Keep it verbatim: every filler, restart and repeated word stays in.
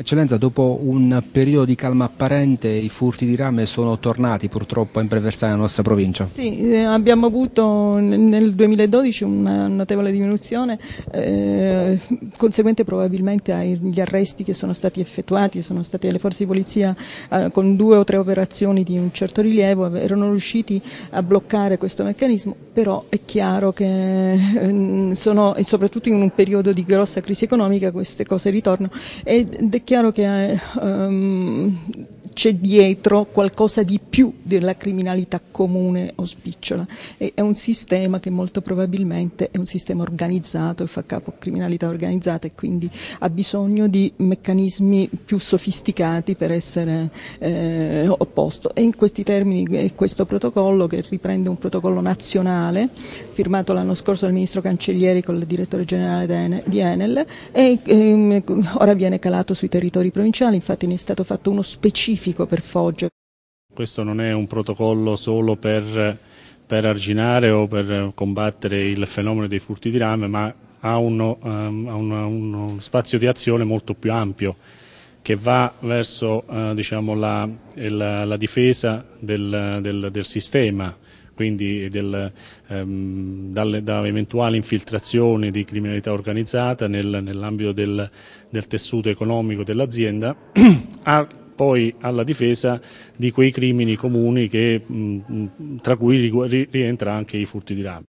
Eccellenza, dopo un periodo di calma apparente, i furti di rame sono tornati purtroppo a imperversare nella nostra provincia. Sì, eh, abbiamo avuto nel duemiladodici una notevole diminuzione, eh, conseguente probabilmente agli arresti che sono stati effettuati, sono stati alle forze di polizia eh, con due o tre operazioni di un certo rilievo, erano riusciti a bloccare questo meccanismo, però è chiaro che eh, sono, e soprattutto in un periodo di grossa crisi economica, queste cose ritornano ed è chiaro che eh, um, c'è dietro qualcosa di più della criminalità comune o spicciola. È un sistema che molto probabilmente è un sistema organizzato e fa capo a criminalità organizzata e quindi ha bisogno di meccanismi più sofisticati per essere eh, opposto. E in questi termini è questo protocollo, che riprende un protocollo nazionale firmato l'anno scorso dal ministro Cancellieri con il direttore generale di Enel e ehm, ora viene calato sui territori provinciali, infatti ne è stato fatto uno specifico per Foggia. Questo non è un protocollo solo per, per arginare o per combattere il fenomeno dei furti di rame, ma ha uno, um, uno, uno spazio di azione molto più ampio che va verso uh, diciamo, la, la, la difesa del, del, del sistema, quindi del, um, dalle, da eventuali infiltrazioni di criminalità organizzata nel, nell'ambito del, del tessuto economico dell'azienda, poi alla difesa di quei crimini comuni che, mh, tra cui rientra anche i furti di rame.